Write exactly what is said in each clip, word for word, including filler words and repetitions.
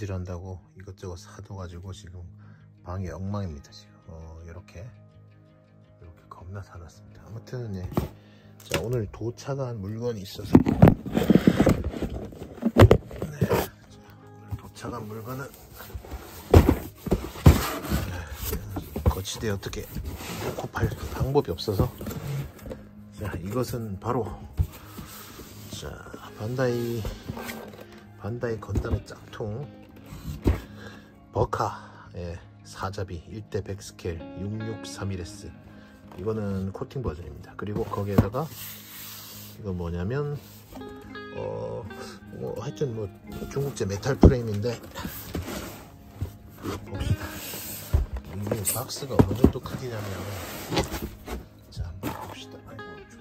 손질한다고 이것저것 사둬가지고 지금 방이 엉망입니다. 지금 어, 이렇게 이렇게 겁나 사놨습니다. 아무튼 예. 자, 오늘 도착한 물건이 있어서 네. 자, 오늘 도착한 물건은 거치대 어떻게 놓고 팔 방법이 없어서 자, 이것은 바로 자 반다이 반다이 건담의 짝퉁 버카 예, 사자비 일 대 백 스케일 육육삼일 에스 이거는 코팅 버전입니다. 그리고 거기에다가 이거 뭐냐면 어 뭐 하여튼 뭐 중국제 메탈 프레임인데 봅시다. 이 박스가 어느 정도 크기냐면 자 한번 봅시다. 아이고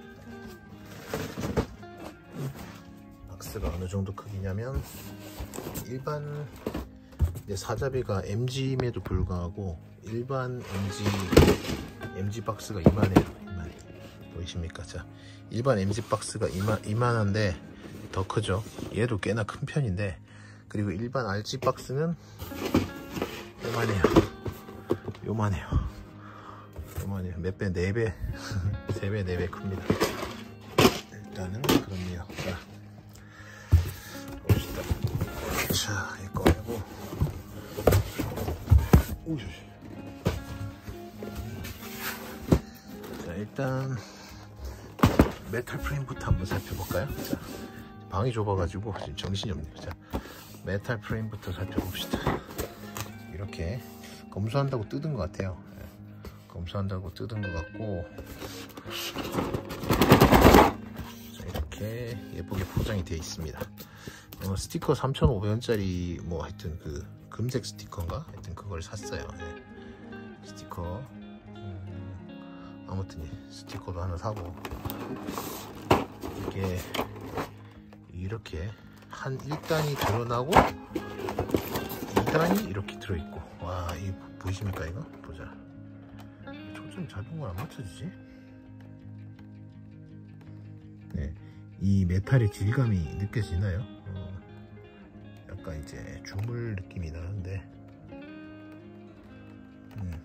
죽겠다. 박스가 어느 정도 크기냐면 일반 이제 사자비가 엠지임에도 불구하고 일반 엠지 엠지 박스가 이만해요. 이만해. 보이십니까? 자, 일반 엠지 박스가 이만 이만한데 더 크죠. 얘도 꽤나 큰 편인데 그리고 일반 알지 박스는 요만해요. 요만해요. 요만해요. 몇 배? 네 배, 세 배, 네 배 큽니다. 일단은 그렇네요. 자, 봅시다. 자, 이거 꺼내고. 오씨. 자, 일단 메탈 프레임부터 한번 살펴볼까요? 자, 방이 좁아가지고 지금 정신이 없네요. 자, 메탈 프레임부터 살펴봅시다. 이렇게 검수한다고 뜯은 것 같아요. 네. 검수한다고 뜯은 것 같고 자, 이렇게 예쁘게 포장이 되어 있습니다. 어, 스티커 삼천오백 원짜리 뭐 하여튼 그 금색 스티커인가? 하여튼 그걸 샀어요. 네. 스티커 음, 아무튼 스티커도 하나 사고 이게 이렇게 한 일 단이 드러나고 이 단이 이렇게 들어있고 와, 이 보이십니까 이거? 보자. 초점 잡은 건 안 맞춰지지? 네, 이 메탈의 질감이 느껴지나요? 어, 약간 이제 주물 느낌이 나는데 음.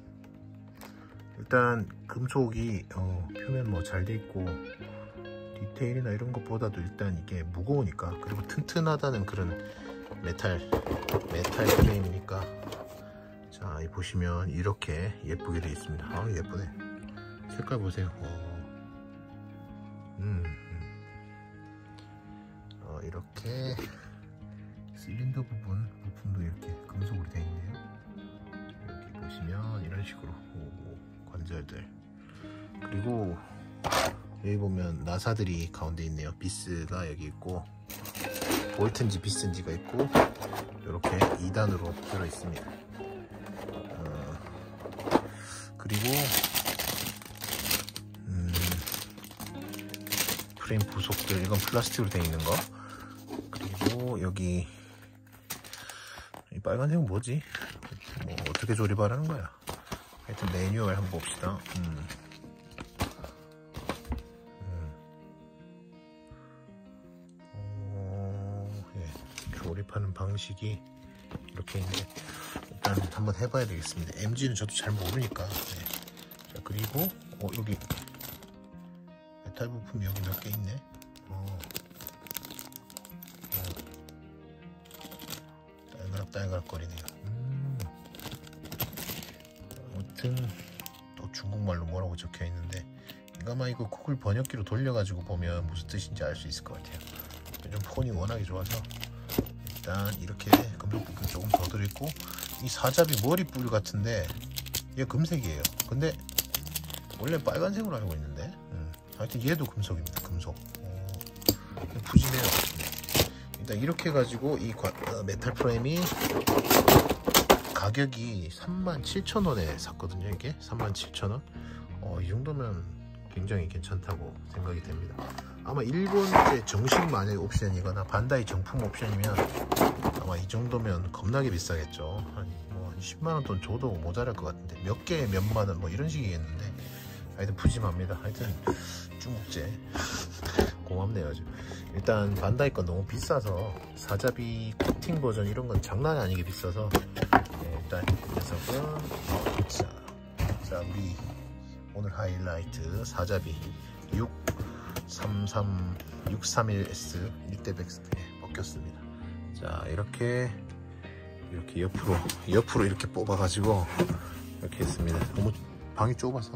일단 금속이 어, 표면 뭐 잘 돼 있고 디테일이나 이런 것보다도 일단 이게 무거우니까 그리고 튼튼하다는 그런 메탈 메탈 프레임이니까 자, 이 보시면 이렇게 예쁘게 되어 있습니다. 아, 예쁘네. 색깔 보세요. 음, 음. 어, 이렇게 실린더 부분 부품도 이렇게 금속으로 되어 있네요. 이렇게 보시면 이런 식으로 오, 관절들 그리고 여기 보면 나사들이 가운데 있네요. 비스가 여기 있고 볼트인지 비스인지가 있고 이렇게 이 단으로 들어 있습니다. 어, 그리고 음, 프레임 부속들 이건 플라스틱으로 되어 있는 거 그리고 여기 이 빨간색은 뭐지? 뭐 어떻게 조립하라는 거야? 하여튼 매뉴얼 한번 봅시다. 음. 조립하는 방식이 이렇게 있는데 일단 한번 해봐야 되겠습니다. 엠지는 저도 잘 모르니까. 네. 자, 그리고 어, 여기 메탈 부품 여기 몇 개 있네. 어. 어. 딸그락딸그락 거리네요. 음. 아무튼 또 중국말로 뭐라고 적혀 있는데 이거 아마 이거 구글 번역기로 돌려가지고 보면 무슨 뜻인지 알 수 있을 것 같아요. 요즘 폰이 워낙에 좋아서 일단 이렇게 금속 부품 조금 더 들어있고 이 사자비 머리뿔 같은데 얘 금색이에요. 근데 원래 빨간색으로 알고 있는데 음. 하여튼 얘도 금속입니다. 금속 어, 푸짐해요. 일단 이렇게 해가지고 이 과, 어, 메탈 프레임이 가격이 삼만 칠천 원에 샀거든요. 이게 삼만 칠천 원 어, 이 정도면 굉장히 괜찮다고 생각이 됩니다. 아마 일본제 정식 만약 옵션이거나 반다이 정품 옵션이면 아마 이 정도면 겁나게 비싸겠죠. 한 뭐 십만 원 돈 줘도 모자랄 것 같은데 몇 개에 몇만 원 뭐 이런 식이겠는데 하여튼 푸짐합니다. 하여튼 중국제 고맙네요. 아주. 일단 반다이 건 너무 비싸서 사자비 코팅 버전 이런 건 장난이 아니게 비싸서 네, 일단 이 녀석은 자, 자 우리 오늘 하이라이트 사자비 육삼삼 육삼일 에스 일 대 백 벗겼습니다. 자 이렇게 이렇게 옆으로 옆으로 이렇게 뽑아 가지고 이렇게 했습니다. 너무 방이 좁아서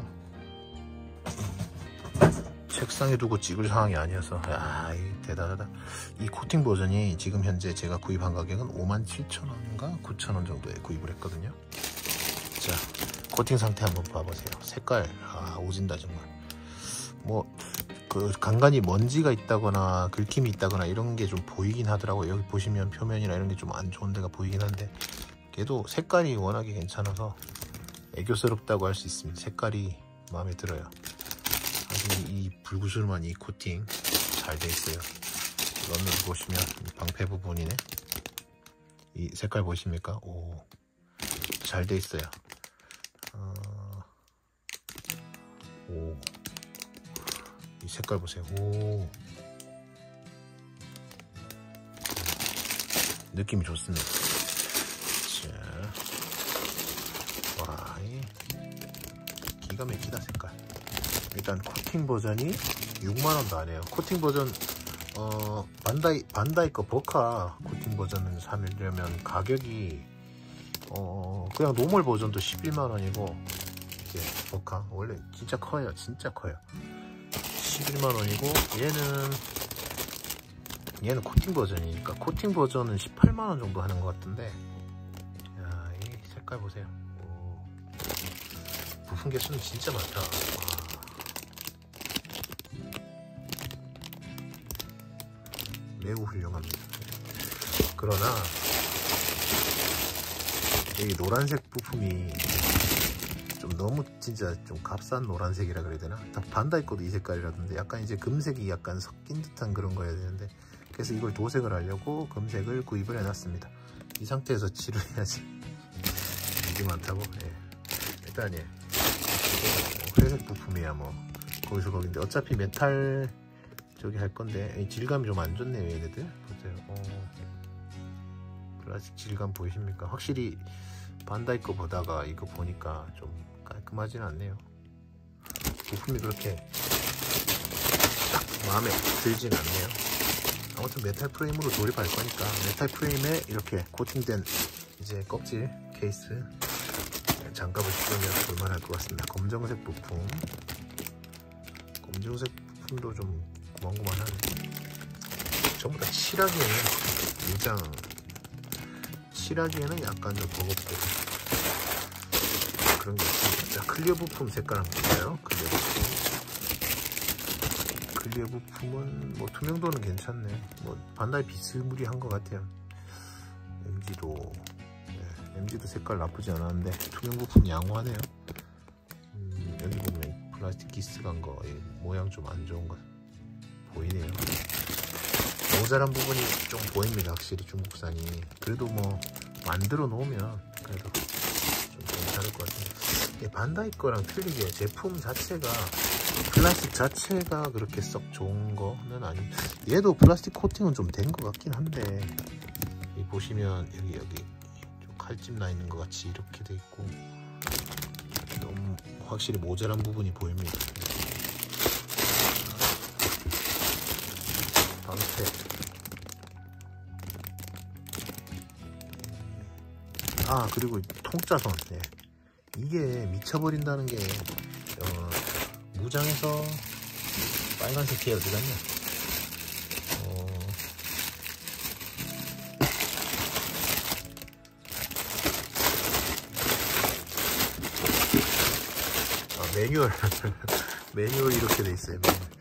책상에 두고 찍을 상황이 아니어서 야, 대단하다. 이 코팅 버전이 지금 현재 제가 구입한 가격은 오만 칠천 원인가 구천 원 정도에 구입을 했거든요. 자 코팅 상태 한번 봐보세요. 색깔 아 오진다 정말. 뭐 그 간간히 먼지가 있다거나 긁힘이 있다거나 이런 게 좀 보이긴 하더라고요. 여기 보시면 표면이나 이런 게 좀 안 좋은 데가 보이긴 한데 그래도 색깔이 워낙에 괜찮아서 애교스럽다고 할 수 있습니다. 색깔이 마음에 들어요. 아주 이 불구슬만 이 코팅 잘 돼 있어요. 런을 보시면 이 방패 부분이네. 이 색깔 보이십니까? 오, 잘 돼 있어요. 어... 오, 이 색깔 보세요. 오, 느낌이 좋습니다. 자, 와, 이 기가 막히다 색깔. 일단 코팅 버전이 육만 원도 안 해요. 코팅 버전 어 반다이 반다이 거 버카 코팅 버전은 사려면 가격이 어 그냥 노멀 버전도 십일만 원이고 이제 버카 원래 진짜 커요. 진짜 커요. 십일만 원이고 얘는 얘는 코팅 버전이니까 코팅 버전은 십팔만 원 정도 하는 것 같은데 야, 이 색깔 보세요. 오, 부품 개수는 진짜 많다. 와. 매우 훌륭합니다. 그러나 이 노란색 부품이 좀 너무 진짜 좀 값싼 노란색이라 그래야 되나? 반다이 거도 이 색깔이라던데 약간 이제 금색이 약간 섞인 듯한 그런 거여야 되는데 그래서 이걸 도색을 하려고 금색을 구입을 해놨습니다. 이 상태에서 칠해야지. 이게 많다고? 예. 일단 예. 회색 부품이야 뭐 거기서 거긴데 어차피 메탈 저기 할 건데 질감이 좀 안 좋네요. 얘네들 보세요. 어, 플라스틱 질감 보이십니까? 확실히 반다이 거 보다가 이거 보니까 좀 깔끔하진 않네요. 부품이 그렇게 딱 마음에 들진 않네요. 아무튼 메탈 프레임으로 조립할 거니까 메탈 프레임에 이렇게 코팅된 이제 껍질 케이스 장갑을 끼우면 볼만할 것 같습니다. 검정색 부품 검정색 부품도 좀 고만고만하네. 전부 다 칠하기에는 무장 칠하기에는 약간 좀 버겁고 그런 게 있습니다. 자, 클리어 부품 색깔 한번 볼까요? 클리어 부품 클리어 부품은 뭐 투명도는 괜찮네. 뭐 반다이 비스무리한 것 같아요. 엠지도 네, 엠지도 색깔 나쁘지 않았는데 투명 부품 양호하네요. 음, 여기 보면 플라스틱 기스 간 거 모양 좀 안 좋은 거 보이네요. 모자란 부분이 좀 보입니다. 확실히 중국산이. 그래도 뭐 만들어 놓으면 그래도 좀 괜찮을 것 같은데 반다이 거랑 틀리게 제품 자체가 플라스틱 자체가 그렇게 썩 좋은 거는 아니. 얘도 플라스틱 코팅은 좀 된 것 같긴 한데 이 보시면 여기 여기 좀 칼집 나 있는 것 같이 이렇게 돼 있고 너무 확실히 모자란 부분이 보입니다. 방패 아 그리고 통짜선 네. 이게 미쳐버린다는 게 어, 무장에서 빨간색 티 어디 갔냐 어, 아, 매뉴얼 매뉴얼 이렇게 돼 있어요.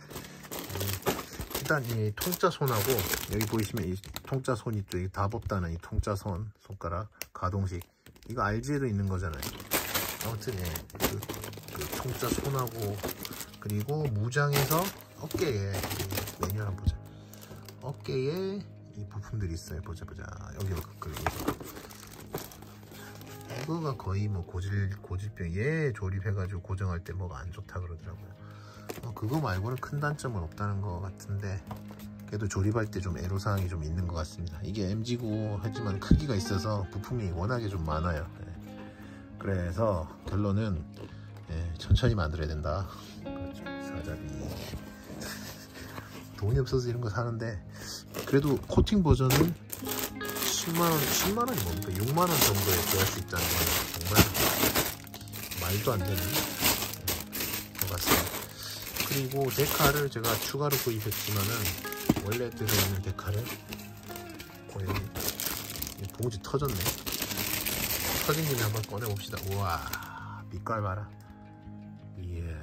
일단 이 통짜손하고 여기 보이시면 이 통짜손이 또 이 답없다는 이 통짜손 손가락 가동식 이거 알지에도 있는 거잖아요. 아무튼 예, 그, 그 통짜손하고 그리고 무장에서 어깨에 매뉴얼 한번 보자. 어깨에 이 부품들이 있어요. 보자 보자 여기로 그리고 이거가 거의 뭐 고질 고질병 얘 조립해가지고 고정할 때 뭐가 안 좋다 그러더라고요. 어, 그거 말고는 큰 단점은 없다는 것 같은데 그래도 조립할 때 좀 애로사항이 좀 있는 것 같습니다. 이게 엠지고 하지만 크기가 있어서 부품이 워낙에 좀 많아요. 예. 그래서 결론은 예, 천천히 만들어야 된다. 그렇죠. 사자비 돈이 없어서 이런 거 사는데 그래도 코팅 버전은 십만원, 십만원이 뭡니까? 육만원 정도에 구할 수 있다는 건 정말 말도 안 되는 것 같습니다. 그리고 데카를 제가 추가로 구입했지만은 원래 들어있는 데카를 어, 여기 봉지 터졌네. 터진 김에 한번 꺼내봅시다. 우와, 빛깔 봐라. 예.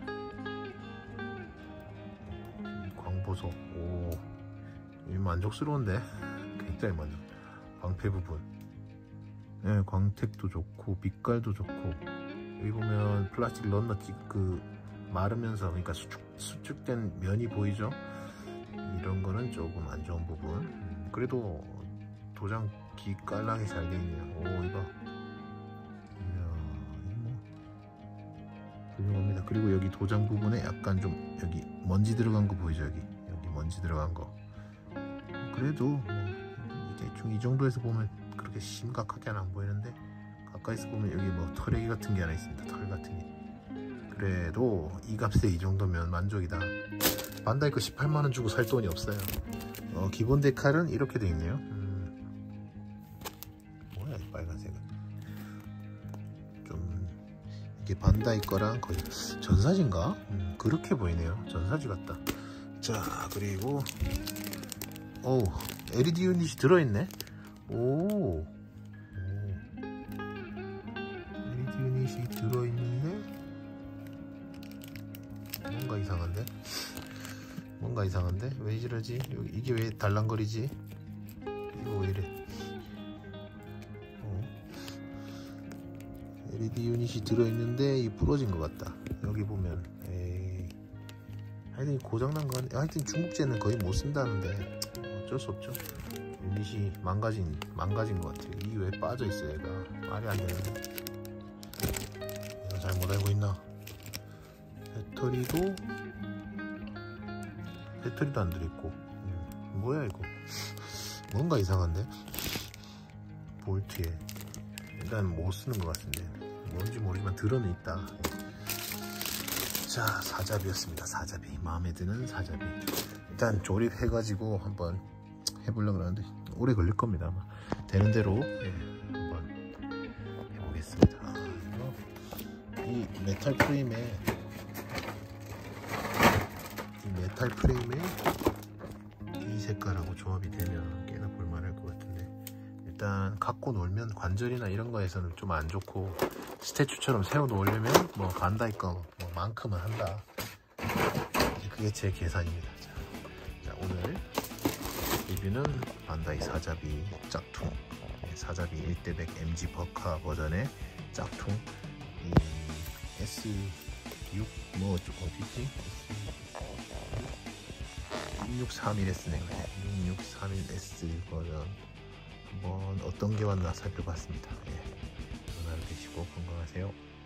광보소. 오, 이 만족스러운데? 굉장히 만족. 방패 부분. 예, 광택도 좋고, 빛깔도 좋고. 여기 보면 플라스틱 런너 그 마르면서, 그러니까 수축, 수축된 면이 보이죠? 이런 거는 조금 안 좋은 부분. 그래도 도장 기깔나게 잘 돼 있네요. 오, 이거. 이야, 이거 뭐. 훌륭합니다. 그리고 여기 도장 부분에 약간 좀, 여기 먼지 들어간 거 보이죠? 여기. 여기 먼지 들어간 거. 그래도 뭐, 대충 이 정도에서 보면 그렇게 심각하게는 안 보이는데, 가까이서 보면 여기 뭐 털레기 같은 게 하나 있습니다. 털 같은 게. 그래도 이 값에 이 정도면 만족이다. 반다이 거 십팔만 원 주고 살 돈이 없어요. 어, 기본 데칼은 이렇게 되어 있네요. 음, 뭐야 이 빨간색은. 좀 이게 반다이 거랑 거의 전사지인가? 음, 그렇게 보이네요. 전사지 같다. 자, 그리고 오, 엘이디 유닛이 들어있네. 오, 오. 엘이디 유닛이 들어있는데 뭔가 이상한데? 뭔가 이상한데? 왜 이러지? 여기, 이게 왜 달랑거리지? 이거 왜 이래? 어. 엘이디 유닛이 들어있는데 이 부러진 것 같다. 여기 보면 에이. 하여튼 고장난 거 하여튼 중국제는 거의 못 쓴다는데 어쩔 수 없죠. 유닛이 망가진 망가진 것 같아요. 이게 왜 빠져 있어 얘가? 말이 안 되는데. 내가 잘못 알고 있나? 배터리도 배터리도 안 들어있고. 음, 뭐야 이거? 뭔가 이상한데? 볼트에 일단 못 쓰는 것 같은데 뭔지 모르지만 들어는 있다. 자, 사잡이였습니다. 사잡이, 마음에 드는 사잡이. 일단 조립해가지고 한번 해보려고 하는데 오래 걸릴 겁니다. 아마 되는 대로 예, 한번 해보겠습니다. 아, 이거 이 메탈 프레임에 이 메탈 프레임에 이 색깔하고 조합이 되면 꽤나 볼만할 것 같은데 일단 갖고 놀면 관절이나 이런 거에서는 좀 안 좋고 스태츄처럼 세워 놓으려면 뭐 반다이 거 뭐 만큼은 한다. 그게 제 계산입니다. 자, 자, 오늘 리뷰는 반다이 사잡이 짝퉁, 사잡이 일 대 백 엠지 버카 버전의 짝퉁 이 에스 육 뭐 어디지? 육육삼일 에스네요. 육육삼일 에스 버전 한번 어떤 게 왔나 살펴봤습니다. 예. 전화를 드시고 건강하세요.